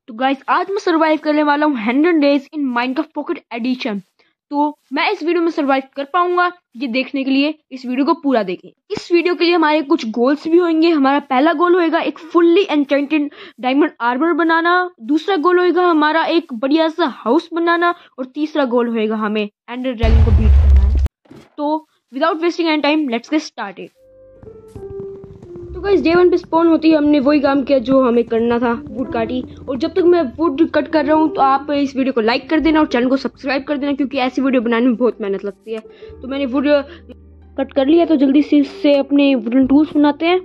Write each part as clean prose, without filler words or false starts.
तो गाइस आज मैं सरवाइव करने वाला हूँ 100 days in Minecraft pocket edition. तो मैं इस वीडियो में सरवाइव कर पाऊंगा, ये देखने के लिए इस वीडियो को पूरा देखें। इस वीडियो के लिए हमारे कुछ गोल्स भी होंगे। हमारा पहला गोल होएगा एक फुल्ली एन्चेंटेड डायमंड आर्मर बनाना, दूसरा गोल होएगा हमारा एक बढ़िया सा हाउस बनाना, और तीसरा गोल होएगा हमें एंडर ड्रैगन को बीट करना है। तो without wasting any time let's get started. तो गाइस डे 1 पे स्पॉन होती है हमने वही काम किया जो हमें करना था, वुड काटी। और जब तक मैं वुड कट कर रहा हूँ तो आप इस वीडियो को लाइक कर देना और चैनल को सब्सक्राइब कर देना, क्योंकि ऐसी वीडियो बनाने में बहुत मेहनत लगती है। तो मैंने वुड कट कर लिया, तो जल्दी से इससे अपने वुडन टूल्स बनाते हैं।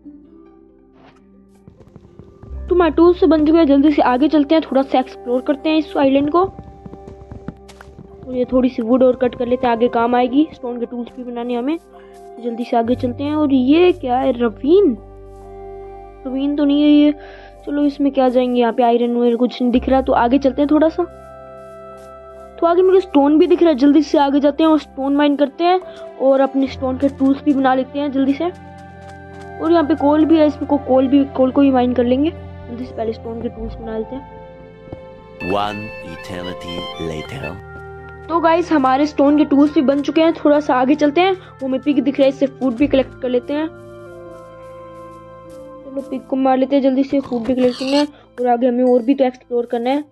तो हमारे टूल्स से बन चुके हैं, जल्दी से आगे चलते हैं, थोड़ा सा एक्सप्लोर करते हैं इस आइलैंड को। और ये थोड़ी सी वुड और कट कर लेते हैं, आगे काम आएगी। स्टोन के टूल्स भी बनाने हमें। तो जल्दी से आगे चलते हैं। और ये क्या है, रवीन तो नहीं है ये। चलो इसमें क्या जाएंगे, यहाँ पे आयरन वगैरह कुछ नहीं दिख रहा, तो आगे चलते हैं थोड़ा सा। तो आगे मेरे स्टोन भी दिख रहा है, जल्दी से आगे जाते हैं और स्टोन माइन करते हैं और अपने स्टोन के टूल्स भी बना लेते हैं जल्दी से। और यहाँ पे कोल भी है, इसमें कोल को ही माइन कर लेंगे। जल्दी से पहले स्टोन के टूल्स बना लेते हैं। One eternity later. तो गाइस हमारे स्टोन के टूल्स भी बन चुके हैं, थोड़ा सा आगे चलते हैं। वो हमें पिग दिख रहा है, इससे फूड भी कलेक्ट कर लेते हैं। चलो पिग को मार लेते हैं जल्दी से, फूड भी कलेक्ट करना है और आगे हमें और भी तो एक्सप्लोर करना है।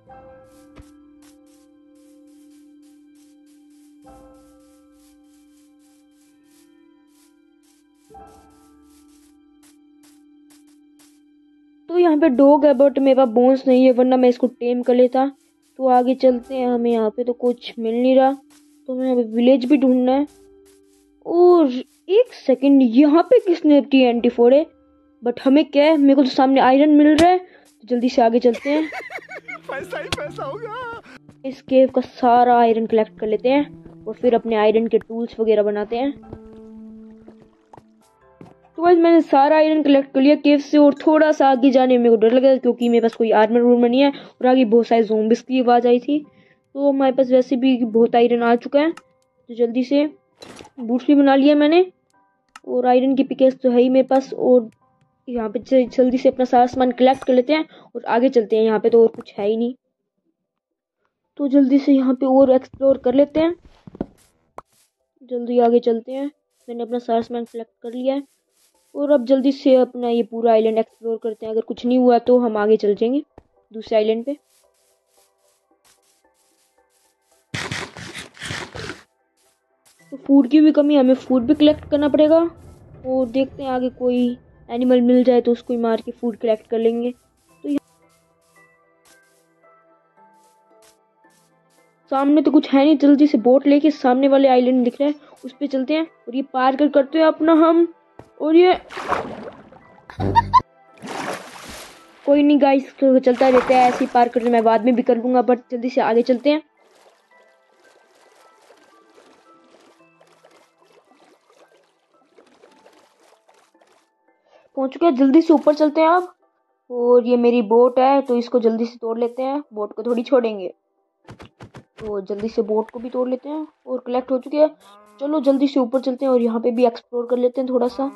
तो यहाँ पे डॉग है, बट मेरे पास बोन्स नहीं है, वरना मैं इसको टेम कर लेता। तो आगे चलते हैं, हमें यहाँ पे तो कुछ मिल नहीं रहा, तो हमें यहाँ पे विलेज भी ढूंढना है। और एक सेकंड, यहाँ पे किसने TNT फोड़े? बट हमें क्या है, मेरे को तो सामने आयरन मिल रहा है, तो जल्दी से आगे चलते हैं। पैसा ही पैसा होगा। इस केव का सारा आयरन कलेक्ट कर लेते हैं और फिर अपने आयरन के टूल्स वगैरह बनाते हैं। तो गाइस मैंने सारा आयरन कलेक्ट कर लिया केव से, और थोड़ा सा आगे जाने में मेरे को डर लगा, क्योंकि मेरे पास कोई आर्मर वूर्मर नहीं है और आगे बहुत सारे ज़ॉम्बिस की आवाज़ आई थी। तो हमारे पास वैसे भी बहुत आयरन आ चुका है, तो जल्दी से बूट्स भी बना लिया मैंने, और आयरन की पिकेस तो है ही मेरे पास। और यहाँ पे जल्दी से अपना सारा सामान कलेक्ट कर लेते हैं और आगे चलते हैं। यहाँ पे तो और कुछ है ही नहीं, तो जल्दी से यहाँ पे और एक्सप्लोर कर लेते हैं। जल्दी आगे चलते हैं, मैंने अपना सारा सामान कलेक्ट कर लिया है और अब जल्दी से अपना ये पूरा आइलैंड एक्सप्लोर करते हैं। अगर कुछ नहीं हुआ तो हम आगे चल जाएंगे दूसरे आइलैंड पे। तो फूड की भी कमी, हमें फूड भी कलेक्ट करना पड़ेगा और देखते हैं आगे कोई एनिमल मिल जाए तो उसको ही मार के फूड कलेक्ट कर लेंगे। तो सामने तो कुछ है नहीं, जल्दी से बोट लेके सामने वाले आइलैंड दिख रहा है उस पे चलते हैं और ये पार करते हैं अपना हम। और ये कोई नहीं गाइस, चलता रहता है ऐसे ही, पार करने मैं बाद में भी कर लूंगा, बट जल्दी से आगे चलते हैं। पहुंच चुके हैं, जल्दी से ऊपर चलते हैं अब। और ये मेरी बोट है, तो इसको जल्दी से तोड़ लेते हैं, बोट को थोड़ी छोड़ेंगे। तो जल्दी से बोट को भी तोड़ लेते हैं और कलेक्ट हो चुके हैं। चलो जल्दी से ऊपर चलते हैं और यहाँ पे भी एक्सप्लोर कर लेते हैं थोड़ा सा।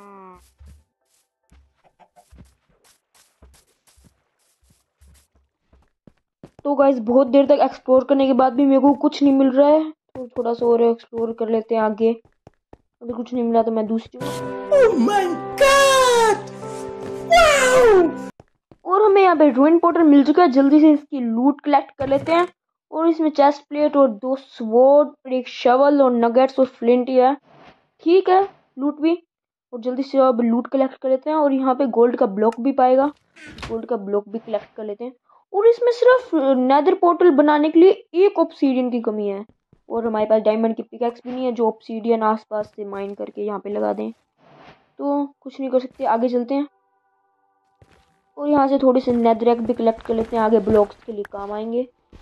तो गाइस बहुत देर तक एक्सप्लोर करने के बाद भी मेरे को कुछ नहीं मिल रहा है, तो थोड़ा सा और एक्सप्लोर कर लेते हैं आगे। अगर कुछ नहीं मिला तो मैं दूसरी Oh my God! Wow! और हमें यहाँ पे रूइन पॉटर मिल चुका है, जल्दी से इसकी लूट कलेक्ट कर लेते हैं। और इसमें चेस्ट प्लेट और 2 स्वॉर्ड और एक शवल और नगेट्स और फ्लिंट ही है, ठीक है लूट भी। और जल्दी से अब लूट कलेक्ट कर लेते हैं और यहाँ पे गोल्ड का ब्लॉक भी पाएगा, गोल्ड का ब्लॉक भी कलेक्ट कर लेते हैं। और इसमें सिर्फ नेदर पोर्टल बनाने के लिए एक ऑब्सीडियन की कमी है, और हमारे पास डायमंड की पिकैक्स भी नहीं है जो ऑब्सीडियन आसपास से माइन करके यहाँ पे लगा दें। तो कुछ नहीं कर सकते, आगे चलते हैं और यहाँ से थोड़े से नेदरैक भी कलेक्ट कर लेते हैं, आगे ब्लॉक्स के लिए काम आएंगे।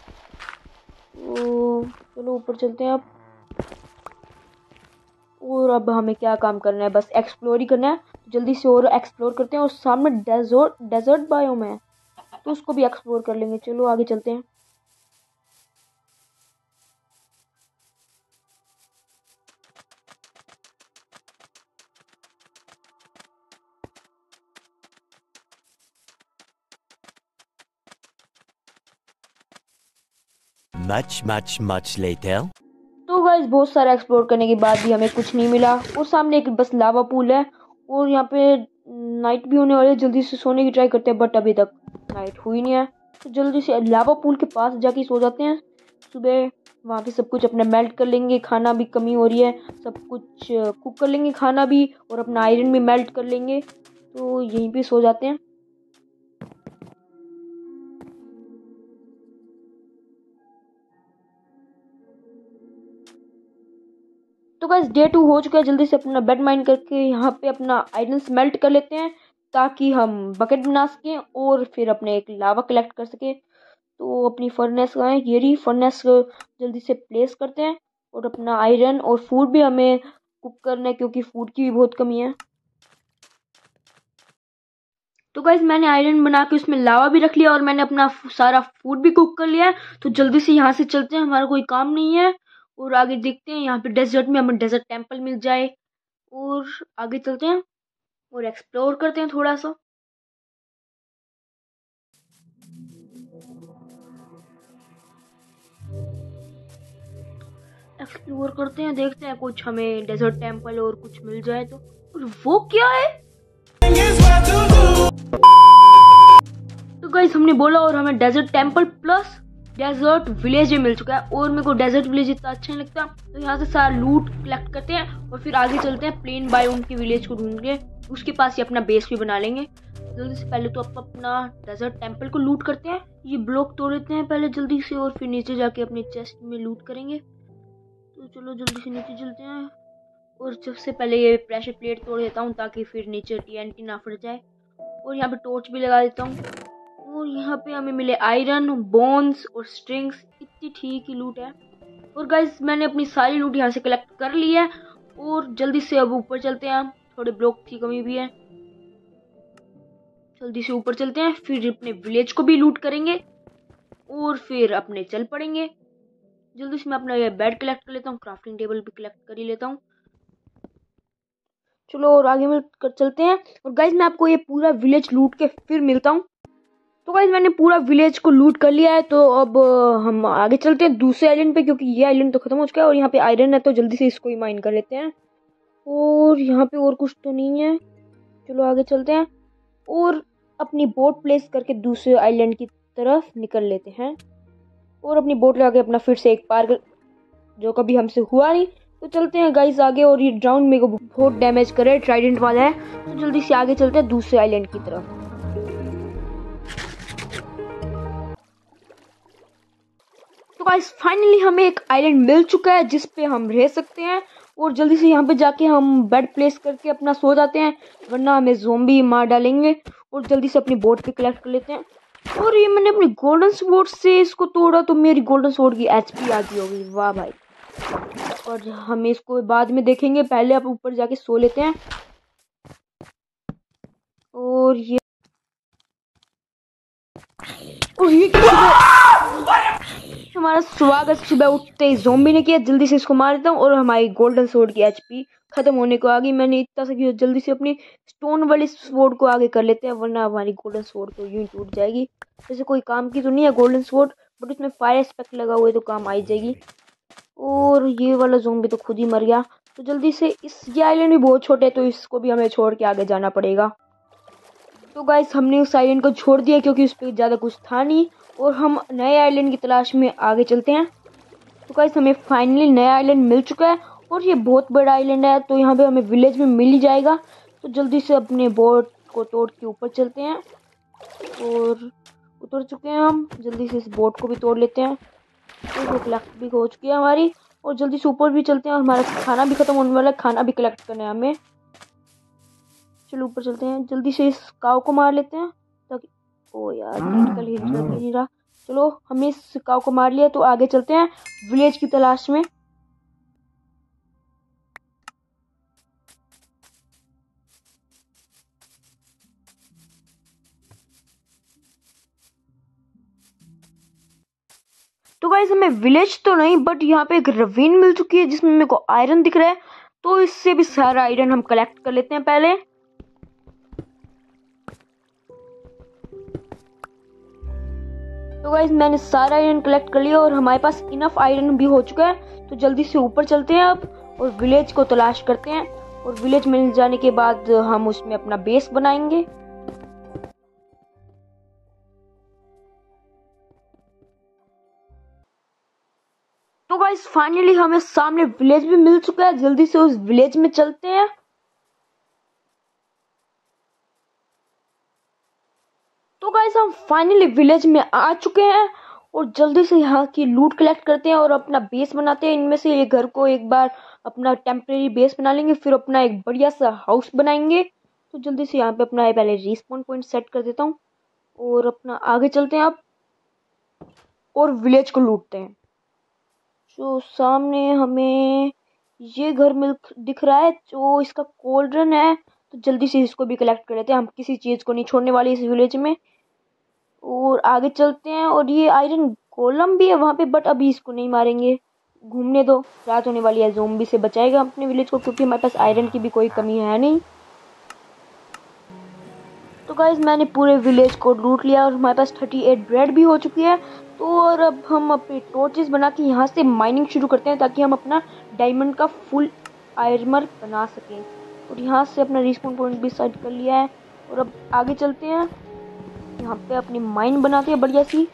तो चलो ऊपर चलते हैं अब। और अब हमें क्या काम करना है, बस एक्सप्लोर ही करना है। जल्दी से और एक्सप्लोर करते हैं, और सामने डेजर्ट बायोम है तो उसको भी एक्सप्लोर कर लेंगे। चलो आगे चलते हैं। Much later. तो गाइस बहुत सारा एक्सप्लोर करने के बाद भी हमें कुछ नहीं मिला और सामने एक बस लावा पूल है और यहाँ पे नाइट भी होने वाली है। जल्दी से सोने की ट्राई करते हैं बट अभी तक नाइट हुई नहीं है, तो जल्दी से लावा पूल के पास जाके सो जाते हैं। सुबह वहाँ पे सब कुछ अपना मेल्ट कर लेंगे, खाना भी कमी हो रही है, सब कुछ कुक कर लेंगे खाना भी और अपना आयरन भी मेल्ट कर लेंगे, तो यहीं पे सो जाते हैं। तो गाइस डे 2 हो चुका है। जल्दी से अपना बेड माइन करके यहाँ पे अपना आयरन स्मेल्ट कर लेते हैं ताकि हम बकेट बना सकें और फिर अपने एक लावा कलेक्ट कर सके। तो अपनी फर्नेस का है ये रही फर्नेस, जल्दी से प्लेस करते हैं और अपना आयरन और फूड भी हमें कुक करना है क्योंकि फूड की भी बहुत कमी है। तो गाइस मैंने आयरन बना के उसमें लावा भी रख लिया और मैंने अपना सारा फूड भी कुक कर लिया है। तो जल्दी से यहाँ से चलते हैं, हमारा कोई काम नहीं है और आगे देखते हैं यहाँ पे डेजर्ट में हमें डेजर्ट टेम्पल मिल जाए और आगे चलते हैं और एक्सप्लोर करते हैं थोड़ा सा। एक्सप्लोर करते हैं, देखते हैं कुछ हमें डेजर्ट टेम्पल और कुछ मिल जाए तो। और वो क्या है? तो गाइस हमने बोला और हमें desert temple plus desert village मिल चुका है और मेरे को डेजर्ट विलेज इतना अच्छा नहीं लगता, तो यहाँ से सारा लूट कलेक्ट करते हैं और फिर आगे चलते हैं प्लेन बायोम की विलेज को ढूंढ के, उसके पास ही अपना बेस भी बना लेंगे। जल्दी से पहले तो अपना डेजर्ट टेम्पल को लूट करते हैं, ये ब्लॉक तोड़ देते हैं पहले जल्दी से और फिर नीचे जाके अपने चेस्ट में लूट करेंगे। तो चलो जल्दी से नीचे चलते हैं और सबसे पहले ये प्रेशर प्लेट तोड़ देता हूँ ताकि फिर नीचे TNT ना फट जाए और यहाँ पे टॉर्च भी लगा देता हूँ। और यहाँ पे हमें मिले आयरन, बोन्स और स्ट्रिंग्स, इतनी ठीक ही लूट है। और गाइस मैंने अपनी सारी लूट यहाँ से कलेक्ट कर ली है और जल्दी से अब ऊपर चलते हैं, थोड़े ब्लॉक की कमी भी है। जल्दी से ऊपर चलते हैं, फिर अपने विलेज को भी लूट करेंगे और फिर अपने चल पड़ेंगे। जल्दी से मैं अपना ये बेड कलेक्ट कर लेता हूँ, क्राफ्टिंग टेबल भी कलेक्ट कर ही लेता हूँ। चलो और आगे मिलकर चलते हैं और गाइस मैं आपको ये पूरा विलेज लूट के फिर मिलता हूँ। तो गाइस मैंने पूरा विलेज को लूट कर लिया है, तो अब हम आगे चलते हैं दूसरे आइलैंड पे क्योंकि ये आइलैंड तो खत्म हो चुका है और यहाँ पे आयरन है, तो जल्दी से इसको ही माइन कर लेते हैं। और यहाँ पे और कुछ तो नहीं है, चलो आगे चलते हैं और अपनी बोट प्लेस करके दूसरे आइलैंड की तरफ निकल लेते हैं और अपनी बोट लगा के अपना फिर से एक पार जो कभी हमसे हुआ नहीं। तो चलते हैं गाइस आगे, और ये ड्राउन मेरे को बहुत डैमेज करे, ट्राइडेंट वाला है, तो जल्दी से आगे चलते हैं दूसरे आइलैंड की तरफ। तो गाइस फाइनली हमें एक आइलैंड मिल चुका है जिस पे हम रह सकते हैं और जल्दी से यहाँ पे जाके हम बेड प्लेस करके अपना सो जाते हैं, वरना हमें ज़ोंबी मार डालेंगे। और जल्दी से अपनी बोट भी कलेक्ट कर लेते हैं। और ये मैंने अपनी गोल्डन स्वॉर्ड से इसको तोड़ा तो मेरी गोल्डन स्वॉर्ड की HP आ गई होगी, वाह भाई। और हम इसको बाद में देखेंगे, पहले आप ऊपर जाके सो लेते हैं। और ये हमारा स्वागत सुबह उठते ही ज़ोंबी ने किया। जल्दी से इसको मार देता हूँ और हमारी गोल्डन स्वॉर्ड की HP खत्म होने को आ गई। मैंने इतना सा किया, जल्दी से अपनी स्टोन वाली स्वॉर्ड को आगे कर लेते हैं, वरना हमारी गोल्डन स्वॉर्ड तो यूं टूट जाएगी। वैसे कोई काम की तो नहीं है गोल्डन स्वॉर्ड, बट उसमें फायर एस्पेक्ट लगा हुआ है तो काम आई जाएगी। और ये वाला ज़ोंबी तो खुद ही मर गया। तो जल्दी से ये आइलैंड भी बहुत छोटे है तो इसको भी हमें छोड़ के आगे जाना पड़ेगा। तो गाइस हमने उस आइलैंड को छोड़ दिया क्योंकि उस पर ज़्यादा कुछ था नहीं और हम नए आइलैंड की तलाश में आगे चलते हैं। तो गाइस हमें फाइनली नया आइलैंड मिल चुका है और ये बहुत बड़ा आइलैंड है, तो यहाँ पे हमें विलेज में मिल ही जाएगा। तो जल्दी से अपने बोट को तोड़ के ऊपर चलते हैं और उतर चुके हैं हम। जल्दी से इस बोट को भी तोड़ लेते हैं, तो कलेक्ट भी हो चुकी है हमारी। और जल्दी से ऊपर भी चलते हैं और हमारा खाना भी खत्म होने वाला है, खाना भी कलेक्ट करना है हमें। चलो ऊपर चलते हैं, जल्दी से इस काऊ को मार लेते हैं ताकि ओ यार क्रिटिकल हिट लग नहीं रहा। चलो हमने इस काऊ को मार लिया, तो आगे चलते हैं विलेज की तलाश में। तो गाइस हमें विलेज तो नहीं बट यहाँ पे एक रवीन मिल चुकी है जिसमें मेरे को आयरन दिख रहा है, तो इससे भी सारा आयरन हम कलेक्ट कर लेते हैं पहले। तो गाइस मैंने सारा आयरन कलेक्ट कर लिया और हमारे पास इनफ आयरन भी हो चुका है। तो जल्दी से ऊपर चलते हैं अब और विलेज को तलाश करते हैं और विलेज मिल जाने के बाद हम उसमें अपना बेस बनाएंगे। तो गाइस फाइनली हमें सामने विलेज भी मिल चुका है। जल्दी से उस विलेज में चलते हैं। तो गाइस हम फाइनली विलेज में आ चुके हैं और जल्दी से यहाँ की लूट कलेक्ट करते हैं और अपना बेस बनाते हैं। इनमें से ये घर को एक बार अपना टेम्परेरी बेस बना लेंगे, फिर अपना एक बढ़िया सा हाउस बनाएंगे। तो जल्दी से यहाँ पे अपना पहले रिस्पॉन पॉइंट सेट कर देता हूँ और अपना आगे चलते हैं अब और विलेज को लूटते हैं। जो सामने हमें ये घर दिख रहा है जो इसका कोल्ड्रन है, तो जल्दी से इसको भी कलेक्ट कर लेते हैं। हम किसी चीज़ को नहीं छोड़ने वाले इस विलेज में और आगे चलते हैं। और ये आयरन गोलम भी है वहाँ पे, बट अभी इसको नहीं मारेंगे, घूमने दो, रात होने वाली है। ज़ोंबी से बचाएगा अपने विलेज को क्योंकि हमारे पास आयरन की भी कोई कमी है नहीं। तो गाइस मैंने पूरे विलेज को लूट लिया और हमारे पास 38 ब्रेड भी हो चुकी है। तो और अब हम अपने टॉर्चेस बना के यहाँ से माइनिंग शुरू करते हैं ताकि हम अपना डायमंड का फुल आर्मर बना सकें। और यहाँ से अपना रिस्पॉन पॉइंट भी सेट कर लिया है और अब आगे चलते हैं। यहाँ पे अपनी माइन बनाते हैं बढ़िया सी।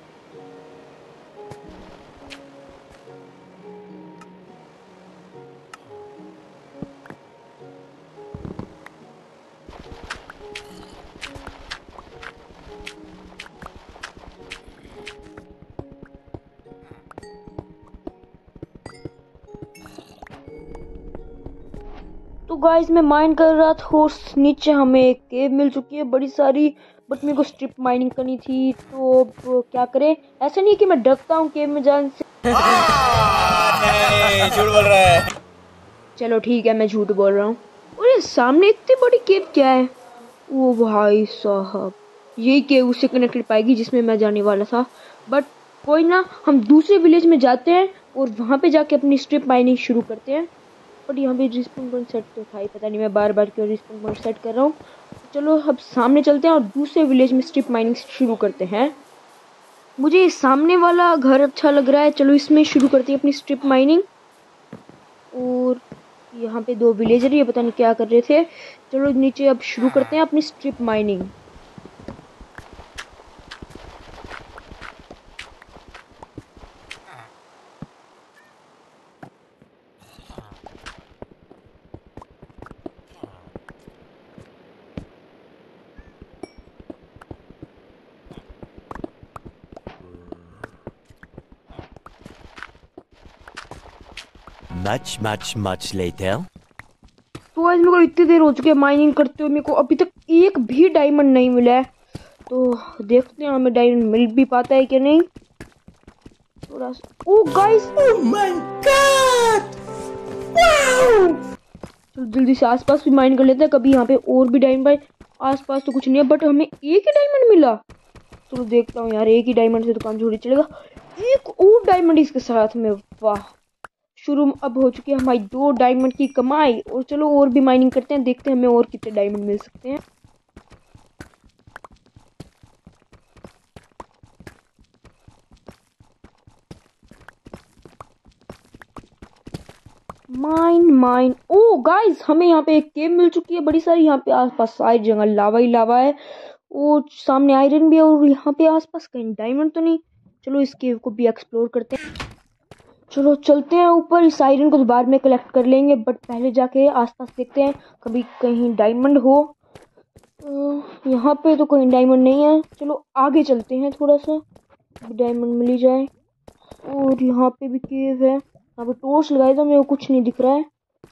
तो गाइस मैं माइन कर रहा था और नीचे हमें एक केव मिल चुकी है बड़ी सारी, बट मेरे को स्ट्रिप माइनिंग करनी थी। तो अब क्या करें, ऐसा नहीं है कि मैं डरता हूँ केव में जाने से। नहीं, झूठ बोल रहा है। चलो ठीक है, मैं झूठ बोल रहा हूँ। और ये सामने इतनी बड़ी केव क्या है? ओ भाई साहब, यही केव उससे कनेक्टेड पाएगी जिसमें मैं जाने वाला था। बट कोई ना, हम दूसरे विलेज में जाते हैं और वहाँ पे जाके अपनी स्ट्रिप माइनिंग शुरू करते हैं। बट यहाँ पे रिस्पॉन पॉइंट सेट तो था ही, पता नहीं मैं बार बार क्यों रिस्पॉन पॉइंट सेट कर रहा हूँ। चलो अब सामने चलते हैं और दूसरे विलेज में स्ट्रिप माइनिंग शुरू करते हैं। मुझे ये सामने वाला घर अच्छा लग रहा है, चलो इसमें शुरू करते हैं अपनी स्ट्रिप माइनिंग। और यहाँ पे 2 विलेजर ये पता नहीं क्या कर रहे थे। चलो नीचे अब शुरू करते हैं अपनी स्ट्रिप माइनिंग। Much later. तो आज मेरे को इतनी देर हो चुकी है माइनिंग करते हुए, मेरे को अभी तक एक भी डायमंड नहीं मिला है। तो देखते हैं हमें डायमंड मिल भी पाता है कि नहीं। थोड़ा oh guys, Oh my God! Wow! तो जल्दी से आसपास भी माइन कर लेते हैं, कभी यहाँ पे और भी डायमंड। आसपास तो कुछ नहीं है बट हमें एक ही डायमंड मिला। चलो देखता हूँ यार, एक ही डायमंड से तो काम छोड़ चलेगा। एक और डायमंड इसके साथ में, वाह। शुरू अब हो चुकी है हमारी 2 डायमंड की कमाई। और चलो और भी माइनिंग करते हैं, देखते हैं हमें और कितने डायमंड मिल सकते हैं। माइन ओ गाइस, हमें यहाँ पे एक केव मिल चुकी है बड़ी सारी। यहाँ पे आसपास सारी जगह लावा ही लावा है और सामने आयरन भी है और यहाँ पे आसपास कहीं डायमंड तो नहीं। चलो इस केव को भी एक्सप्लोर करते हैं। चलो चलते हैं ऊपर, इस आयरन को तो बाद में कलेक्ट कर लेंगे, बट पहले जाके आसपास देखते हैं कभी कहीं डायमंड हो। यहाँ पे तो कोई डायमंड नहीं है। चलो आगे चलते हैं, थोड़ा सा डायमंड मिल ही जाए। और यहाँ पे भी केव है, यहाँ पे टॉर्च लगाया था, मेरे को कुछ नहीं दिख रहा है।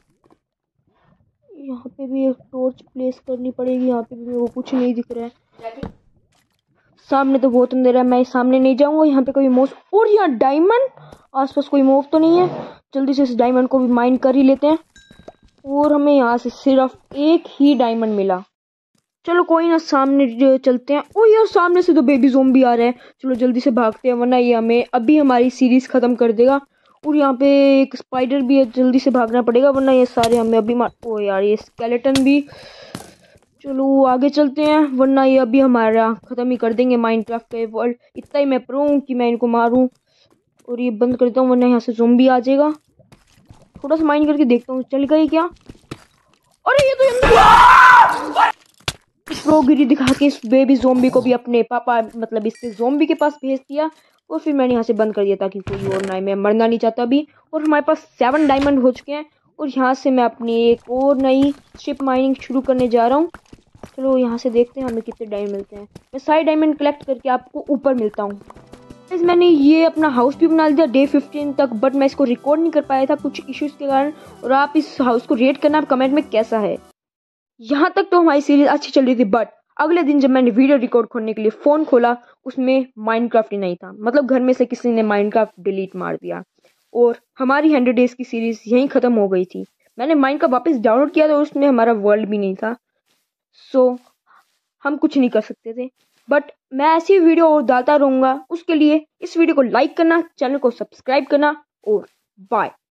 यहाँ पे भी एक टॉर्च प्लेस करनी पड़ेगी, यहाँ पे भी मेरे को कुछ नहीं दिख रहा है। सामने तो बहुत अंधेरा है, मैं सामने नहीं जाऊंगा। यहाँ पे कोई मोस और यहाँ डायमंड, आसपास कोई मोव तो नहीं है। जल्दी से इस डायमंड को भी माइन कर ही लेते हैं। और हमें यहाँ से सिर्फ एक ही डायमंड मिला। चलो कोई ना, सामने चलते हैं। ओ यार, सामने से तो बेबी ज़ोंबी आ रहे हैं। चलो जल्दी से भागते हैं वरना ये हमें अभी हमारी सीरीज खत्म कर देगा। और यहाँ पे एक स्पाइडर भी है, जल्दी से भागना पड़ेगा वरना ये सारे हमें अभी मार। ओ यार, ये स्केलेटन भी। चलो आगे चलते हैं, वरना ये अभी हमारा ख़त्म ही कर देंगे माइनक्राफ्ट का ये वर्ल्ड। इतना ही मैं प्रो हूँ कि मैं इनको मारूं। और ये बंद कर देता हूँ, वरना यहाँ से ज़ोंबी आ जाएगा। थोड़ा सा माइन करके देखता हूँ चल गई क्या। अरे ये तो प्रोगिरी दिखा के इस बेबी ज़ोंबी को भी अपने पापा मतलब इसके ज़ोंबी के पास भेज दिया। और फिर मैंने यहाँ से बंद कर दिया ताकि कोई और ना आए। मैं मरना नहीं चाहता अभी। और हमारे पास 7 डायमंड हो चुके हैं। और यहाँ से मैं अपनी एक और नई शिप माइनिंग शुरू करने जा रहा हूँ। चलो यहाँ से देखते हैं हमें कितने डायमंड मिलते हैं। मैं सारे डायमंड कलेक्ट करके आपको ऊपर मिलता हूँ। मैंने ये अपना हाउस भी बना लिया डे 15 तक, बट मैं इसको रिकॉर्ड नहीं कर पाया था कुछ इश्यूज के कारण। और आप इस हाउस को रेट करना कमेंट में कैसा है। यहाँ तक तो हमारी सीरीज अच्छी चल रही थी, बट अगले दिन जब मैंने वीडियो रिकॉर्ड करने के लिए फ़ोन खोला उसमें माइनक्राफ्ट ही नहीं था। मतलब घर में से किसी ने माइनक्राफ्ट डिलीट मार दिया और हमारी 100 डेज की सीरीज यहीं ख़त्म हो गई थी। मैंने माइनक्राफ्ट वापस डाउनलोड किया तो उसमें हमारा वर्ल्ड भी नहीं था। सो हम कुछ नहीं कर सकते थे। बट मैं ऐसी वीडियो और डालता रहूँगा। उसके लिए इस वीडियो को लाइक करना, चैनल को सब्सक्राइब करना और बाय।